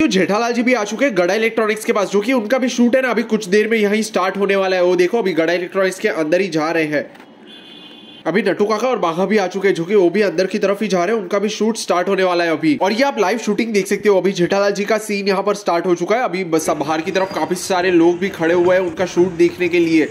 तो जेठालाल जी भी आ चुके हैं गड़ा इलेक्ट्रॉनिक्स के पास, जो कि उनका भी शूट है ना अभी कुछ देर में यहीं स्टार्ट होने वाला है। वो देखो अभी गड़ा इलेक्ट्रॉनिक्स के अंदर ही जा रहे हैं। अभी नट्टू काका और बाघा भी आ चुके हैं, जो कि वो भी अंदर की तरफ ही जा रहे हैं। उनका भी शूट स्टार्ट होने वाला है अभी। और ये आप लाइव शूटिंग देख सकते हो। अभी जेठालाल जी का सीन यहाँ पर स्टार्ट हो चुका है। अभी बस बाहर की तरफ काफी सारे लोग भी खड़े हुए हैं उनका शूट देखने के लिए।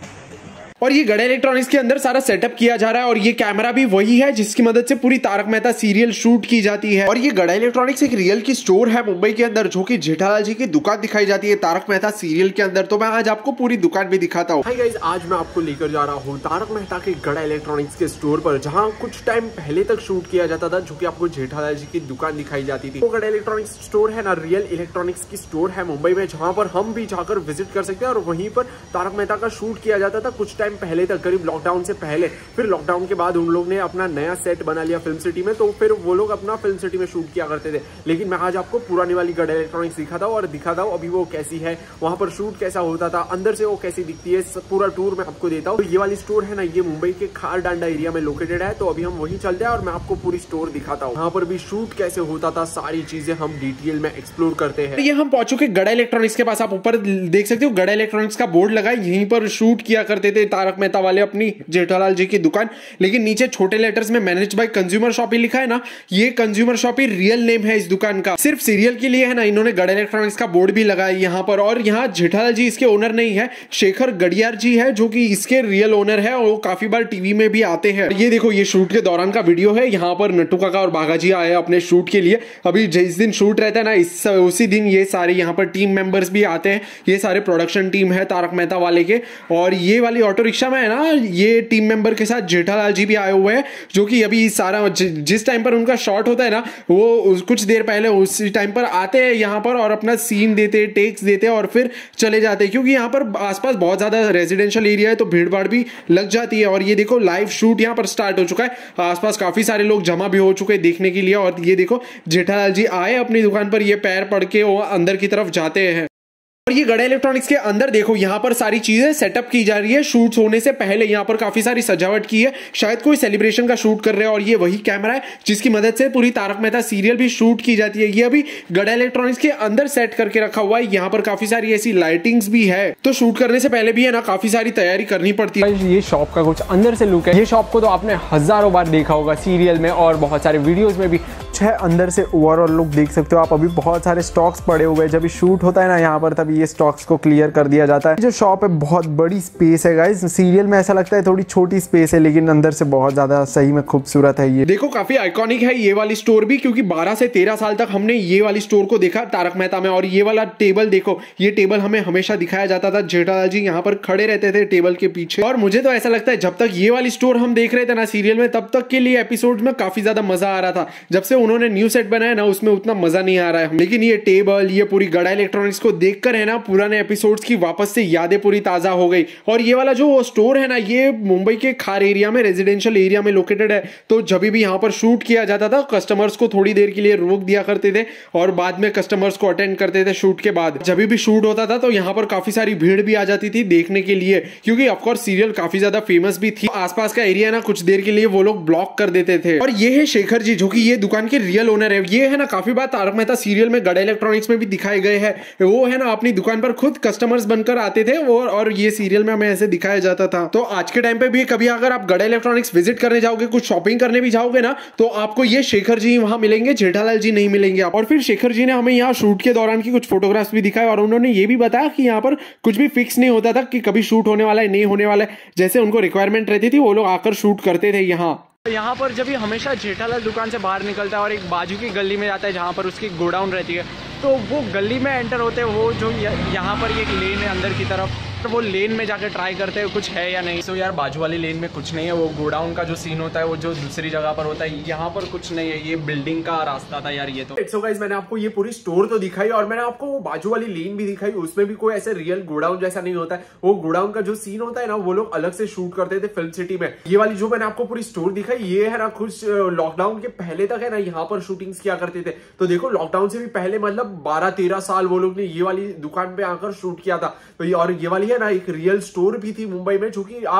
और ये गड़ा इलेक्ट्रॉनिक्स के अंदर सारा सेटअप किया जा रहा है और ये कैमरा भी वही है जिसकी मदद से पूरी तारक मेहता सीरियल शूट की जाती है। और ये गड़ा इलेक्ट्रॉनिक्स एक रियल की स्टोर है मुंबई के अंदर, जो कि जेठालाल जी की दुकान दिखाई जाती है तारक मेहता सीरियल के अंदर। तो मैं आज आपको पूरी दुकान भी दिखाता हूँ। हाय गाइस, आज मैं आपको लेकर जा रहा हूँ तारक मेहता के गड़ा इलेक्ट्रॉनिक्स के स्टोर पर, जहाँ कुछ टाइम पहले तक शूट किया जाता था, जो की आपको जेठालाल जी की दुकान दिखाई जाती थी। वो गड़ा इलेक्ट्रॉनिक्स स्टोर है ना, रियल इलेक्ट्रॉनिक्स की स्टोर है मुंबई में, जहाँ पर हम भी जाकर विजिट कर सकते हैं। और वहीं पर तारक मेहता का शूट किया जाता था कुछ टाइम पहले तक, करीब लॉकडाउन से पहले। फिर लॉकडाउन के बाद उन लोग ने अपना नया सेट बना लिया फिल्म सिटी में, तो फिर वो लोग अपना फिल्म सिटी में शूट किया करते थे। लेकिन मैं आज आपको पुरानी वाली गड़ा इलेक्ट्रॉनिक्स दिखाता हूँ और दिखाता हूँ अभी वो कैसी है, वहां पर शूट कैसा होता था, अंदर से वो कैसी दिखती है, पूरा टूर मैं आपको देता हूँ। ये वाली स्टोर है ना, ये मुंबई के खारडांडा एरिया में लोकेटेड है। तो अभी हम वहीं चलते हैं और मैं आपको पूरी स्टोर दिखाता हूँ। यहाँ पर भी शूट कैसे होता था, सारी चीजें हम डिटेल में एक्सप्लोर करते हैं। ये हम पहुंच चुके गड़ा इलेक्ट्रॉनिक्स के पास। आप ऊपर देख सकते हो गड़ा इलेक्ट्रॉनिक्स का बोर्ड लगा है, यहीं पर शूट किया करते थे तारक मेहता वाले अपनी जेठालाल जी की दुकान। लेकिन नीचे छोटे लेटर्स में मैनेज बाय कंज्यूमर शॉप ही लिखा है ना, ये कंज्यूमर शॉप ही रियल नेम है इस दुकान का। सिर्फ सीरियल के लिए है ना इन्होंने गड़ा इलेक्ट्रॉनिक्स का बोर्ड भी लगाया यहाँ पर। और यहाँ जेठालाल जी इसके ओनर नहीं है, शेखर गडियार जी है जो कि इसके रियल ओनर है। और वो काफी बार टीवी में भी आते हैं। ये देखो ये शूट के दौरान का वीडियो है। यहाँ पर नट्टू काका और बाघा जी आए अपने शूट के लिए। अभी जिस दिन शूट रहता है ना, उसी दिन ये सारे यहाँ पर टीम मेंबर्स भी आते हैं। ये सारे प्रोडक्शन टीम है तारक मेहता वाले के। और ये वाली ऑटो रिक्शा में है ना, ये टीम मेंबर के साथ जेठालाल जी भी आए हुए हैं, जो कि अभी सारा जिस टाइम पर उनका शॉट होता है ना, वो कुछ देर पहले उसी टाइम पर आते हैं यहाँ पर और अपना सीन देते, टेक्स देते और फिर चले जाते हैं। क्योंकि यहाँ पर आसपास बहुत ज्यादा रेजिडेंशियल एरिया है, तो भीड़ भाड़ भी लग जाती है। और ये देखो लाइव शूट यहाँ पर स्टार्ट हो चुका है। आसपास काफी सारे लोग जमा भी हो चुके हैं देखने के लिए। और ये देखो जेठालाल जी आए अपनी दुकान पर, ये पैर पड़ के वो अंदर की तरफ जाते हैं। और ये गड़ा इलेक्ट्रॉनिक्स के अंदर देखो यहाँ पर सारी चीजें सेटअप की जा रही है शूट्स होने से पहले। यहाँ पर काफी सारी सजावट की है, शायद कोई सेलिब्रेशन का शूट कर रहे हैं। और ये वही कैमरा है जिसकी मदद से पूरी तारक मेहता सीरियल भी शूट की जाती है। ये अभी गड़ा इलेक्ट्रॉनिक्स के अंदर सेट करके रखा हुआ है। यहाँ पर काफी सारी ऐसी लाइटिंग्स भी है, तो शूट करने से पहले भी है ना काफी सारी तैयारी करनी पड़ती है। ये शॉप का कुछ अंदर से लुक है। ये शॉप को तो आपने हजारों बार देखा होगा सीरियल में और बहुत सारे वीडियोज में भी। अंदर से ओवरऑल लुक देख सकते हो आप। अभी बहुत सारे स्टॉक्स पड़े हुए हैं, जब शूट होता है ना यहाँ पर तभी ये स्टॉक्स को क्लियर कर दिया जाता है। जो शॉप है बहुत बड़ी स्पेस है गाइस। सीरियल में ऐसा लगता है थोड़ी छोटी स्पेस है, लेकिन अंदर से बहुत ज्यादा सही में खूबसूरत है। ये देखो काफी आइकॉनिक है ये वाली स्टोर भी, क्योंकि 12 से 13 साल तक हमने ये वाली स्टोर को देखा तारक मेहता में। और ये वाला टेबल देखो, ये टेबल हमें हमेशा दिखाया जाता था। जेठालाल जी यहाँ पर खड़े रहते थे टेबल के पीछे। और मुझे तो ऐसा लगता है जब तक ये वाली स्टोर हम देख रहे थे ना सीरियल में, तब तक के लिए एपिसोड में काफी ज्यादा मजा आ रहा था। जब से उन्होंने न्यू सेट बनाया ना, उसमें उतना मजा नहीं आ रहा है। लेकिन ये टेबल, ये पूरी गड़ा इलेक्ट्रॉनिक्स को देखकर है ना पुराने एपिसोड्स की वापस से यादें पूरी ताजा हो गई। और ये वाला जो स्टोर है ना, ये मुंबई के खार एरिया में, रेजिडेंशियल एरिया में लोकेटेड है। तो जब भी यहाँ पर शूट किया जाता था, कस्टमर्स को थोड़ी देर के लिए रोक दिया करते थे और बाद में कस्टमर्स को अटेंड करते थे शूट के बाद। जब भी शूट होता था तो यहाँ पर काफी सारी भीड़ भी आ जाती थी देखने के लिए, क्योंकि ऑफकोर्स सीरियल काफी ज्यादा फेमस भी थी। आसपास का एरिया ना कुछ देर के लिए वो लोग ब्लॉक कर देते थे। और ये है शेखर जी, जो कि ये दुकान के रियल ओनर है। ये है ना काफी बार तारक मेहता सीरियल में गड़ा इलेक्ट्रॉनिक्स में भी दिखाए गए हैं। वो है ना अपनी दुकान पर खुद कस्टमर्स बनकर आते थे और ये सीरियल में हमें ऐसे दिखाया जाता था। तो आज के टाइम पे भी कभी अगर आप गड़ा इलेक्ट्रॉनिक्स विजिट करने जाओगे, कुछ शॉपिंग करने भी जाओगे ना, तो आपको ये शेखर जी वहां मिलेंगे, जेठालाल जी नहीं मिलेंगे। और फिर शेखर जी ने हमें यहाँ शूट के दौरान की कुछ फोटोग्राफ्स भी दिखाए और उन्होंने ये भी बताया कि यहाँ पर कुछ भी फिक्स नहीं होता था कि कभी शूट होने वाला है नहीं होने वाला है। जैसे उनको रिक्वायरमेंट रहती थी वो लोग आकर शूट करते थे यहाँ पर जब हमेशा जेठालाल दुकान से बाहर निकलता है और एक बाजू की गली में जाता है जहाँ पर उसकी गोडाउन रहती है, तो वो गली में एंटर होते हैं। वो जो यहाँ पर एक लेन है अंदर की तरफ, तो वो लेन में जाकर ट्राई करते हैं कुछ है या नहीं। तो यार बाजू वाली लेन में कुछ नहीं है। वो गोडाउन का जो सीन होता है वो जो दूसरी जगह पर होता है, यहाँ पर कुछ नहीं है। ये बिल्डिंग का रास्ता था यार ये तो। सो गाइस, मैंने आपको ये पूरी स्टोर तो दिखाई और मैंने आपको वो बाजू वाली लेन भी दिखाई। उसमें भी कोई ऐसे रियल गोडाउन जैसा नहीं होता है। वो गोडाउन का जो सीन होता है ना, वो लोग अलग से शूट करते थे फिल्म सिटी में। ये वाली जो मैंने आपको पूरी स्टोर दिखाई, ये है ना कुछ लॉकडाउन के पहले तक है ना यहाँ पर शूटिंग्स किया करते थे। तो देखो लॉकडाउन से भी पहले मतलब 12-13 साल वो लोग ने ये वाली दुकान पे आकर शूट किया था। तो और ये वाली है ना एक रियल स्टोर भी थी मुंबई में, जो कि आप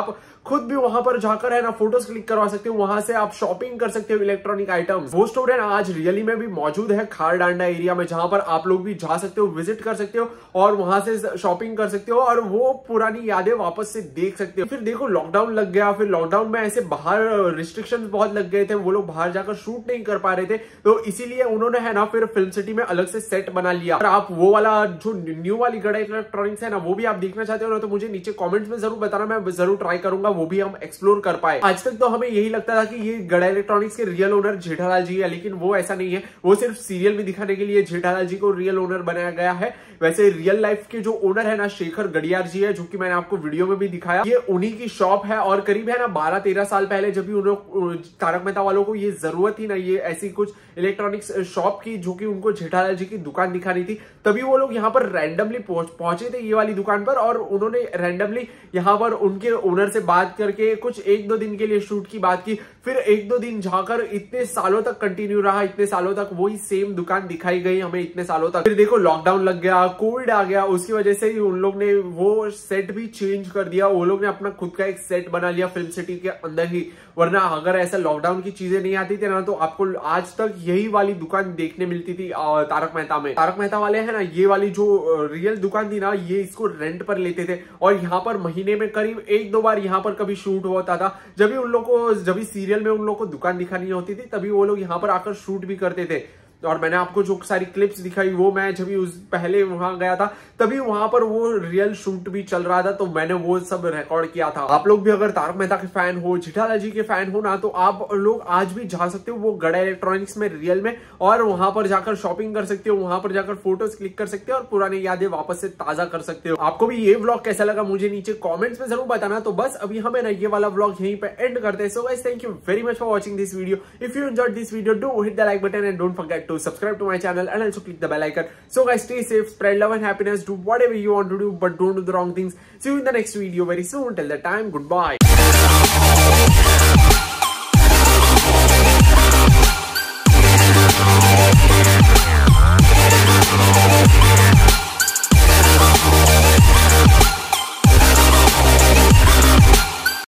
खुद भी वहां पर जाकर है ना फोटोज क्लिक करवा सकते हो, वहां से आप शॉपिंग कर सकते हो इलेक्ट्रॉनिक आइटम्स। वो स्टोर है ना आज रियली में भी मौजूद है खारडांडा एरिया में, जहां पर आप लोग भी जा सकते हो, विजिट कर सकते हो और वहां से शॉपिंग कर सकते हो और वो पुरानी यादें वापस से देख सकते हो। फिर देखो लॉकडाउन लग गया, फिर लॉकडाउन में ऐसे बाहर रिस्ट्रिक्शंस बहुत लग गए थे, वो लोग बाहर जाकर शूट नहीं कर पा रहे थे, तो इसीलिए उन्होंने है ना फिर फिल्म सिटी में अलग से सेट बना लिया। और आप वो वाला जो न्यू वाली गड़ा इलेक्ट्रॉनिक्स है ना वो भी आप देखना चाहते हो ना तो मुझे नीचे कमेंट्स में जरूर बताना, मैं जरूर ट्राई करूंगा वो भी हम एक्सप्लोर कर पाए। आज तक तो हमें यही लगता था कि ये गड़ा इलेक्ट्रॉनिक्स के रियल ओनर जेठालाल जी है, लेकिन वो ऐसा नहीं है, वो सिर्फ सीरियल में दिखाने के लिए जेठालाल जी को रियल ओनर बनाया गया है। वैसे रियल लाइफ के जो ओनर है ना शेखर गडियार जी है, जो कि मैंने आपको वीडियो में भी दिखाया, ये उन्हीं की शॉप है। और करीब है ना 12-13 साल पहले जब भी उन लोग तारक मेहता वालों को ये जरूरत थी ना ये ऐसी कुछ इलेक्ट्रॉनिक्स शॉप की जो कि उनको जेठालाल जी की दुकान दिखानी थी, तभी वो लोग यहाँ पर रैंडमली पहुंचे थे ये वाली दुकान पर और उन्होंने रैंडमली यहाँ पर उनके ओनर से बात करके कुछ 1-2 दिन के लिए शूट की बात की। फिर 1-2 दिन जाकर इतने सालों तक कंटिन्यू रहा, इतने सालों तक वही सेम दुकान दिखाई गई हमें इतने सालों तक। फिर देखो लॉकडाउन लग गया, कोविड आ गया, उसकी वजह से ही उन लोग ने वो सेट भी चेंज कर दिया, वो लोग ने अपना खुद का एक सेट बना लिया फिल्म सिटी के अंदर ही। वरना अगर ऐसा लॉकडाउन की चीजें नहीं आती थी ना तो आपको आज तक यही वाली दुकान देखने मिलती थी तारक मेहता में। तारक मेहता वाले है ना ये वाली जो रियल दुकान थी ना ये इसको रेंट पर लेते थे और यहाँ पर महीने में करीब 1-2 बार यहाँ पर कभी शूट होता था। जब भी उन लोग को जब भी सीरियल में उन लोग को दुकान दिखानी होती थी तभी वो लोग यहाँ पर आकर शूट भी करते थे। और मैंने आपको जो सारी क्लिप्स दिखाई वो मैं जब भी उस पहले वहां गया था तभी वहां पर वो रियल शूट भी चल रहा था, तो मैंने वो सब रिकॉर्ड किया था। आप लोग भी अगर तारक मेहता के फैन हो, जेठालाल जी के फैन हो ना तो आप लोग आज भी जा सकते हो वो गड़ा इलेक्ट्रॉनिक्स में रियल में और वहां पर जाकर शॉपिंग कर सकते हो, वहां पर जाकर फोटोज क्लिक कर सकते हो और पुरानी यादें वापस से ताजा कर सकते हो। आपको भी ये व्लॉग कैसा लगा मुझे नीचे कॉमेंट्स में जरूर बताना। तो बस अभी हमें ना ये वाला व्लॉग यहीं पे एंड करते हैं। So guys thank you very much for watching this video. If you enjoyed this video do hit the like button and don't forget to subscribe to my channel and also click the bell icon. So guys, stay safe, spread love and happiness, do whatever you want to do, but don't do the wrong things. See you in the next video very soon. Till that time, goodbye.